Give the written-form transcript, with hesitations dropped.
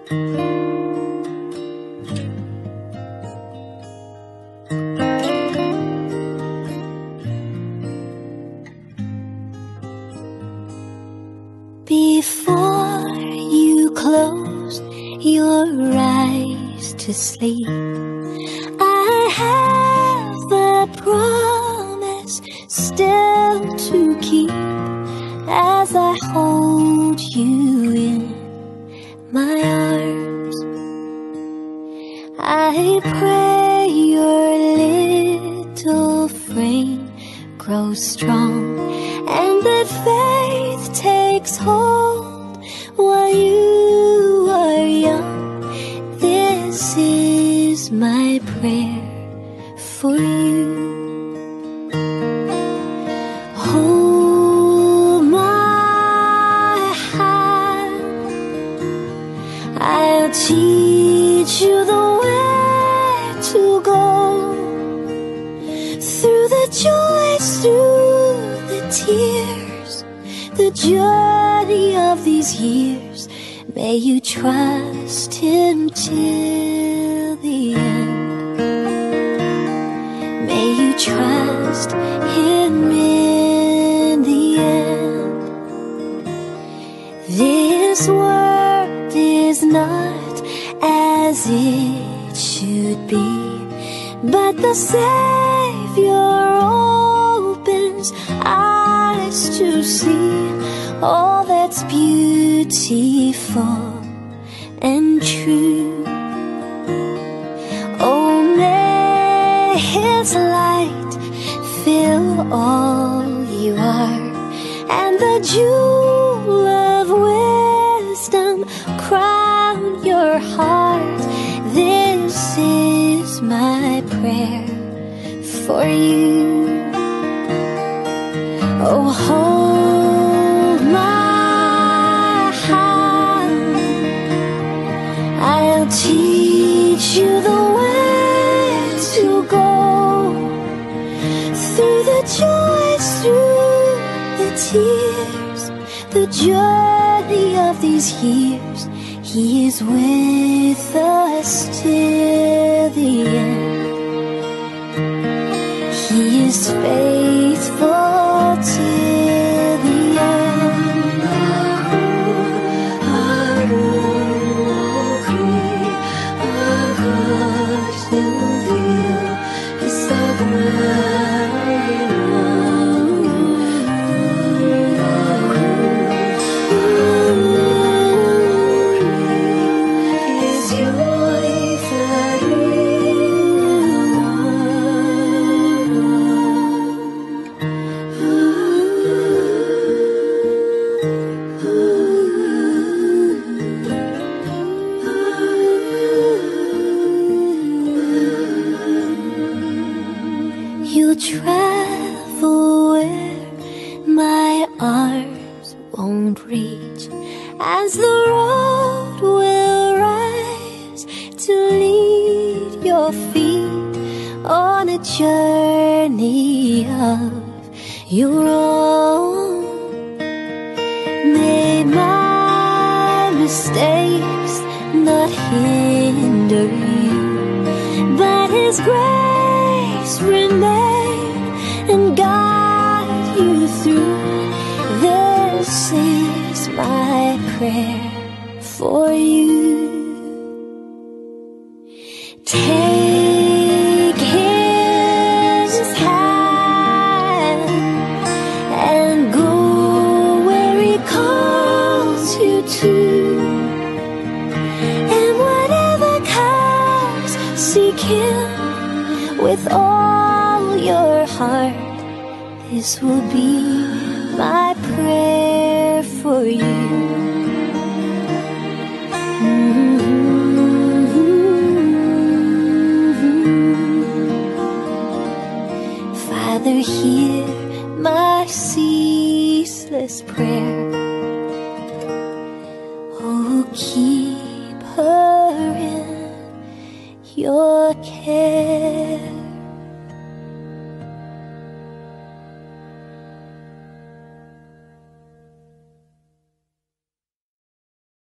Before you close your eyes to sleep, I have a promise still to keep as I hold you in my arms. I pray your little frame grows strong and that faith takes hold while you are young. This is my prayer for you. Hold my hand, I'll teach you the way to go, through the joys, through the tears, the journey of these years. May you trust Him till the end. May you trust Him in the end. This world is not as it should be, but the Savior opens eyes to see all that's beautiful and true. Oh, may His light fill all you are, and the jewel of wisdom crown your heart. This is my prayer for you. Oh, hold my hand, I'll teach you the way to go, through the joys, through the tears, the journey of these years. He is with us till the end. He is faithful till the end. You'll travel where my arms won't reach, as the road will rise to lead your feet on a journey of your own. May my mistakes not hinder you, but His grace remain and guide you through. This is my prayer for you. Take His hand and go where He calls you to, and whatever comes, seek Him with all your heart. This will be my prayer for you. Father, hear my ceaseless prayer. Oh, keep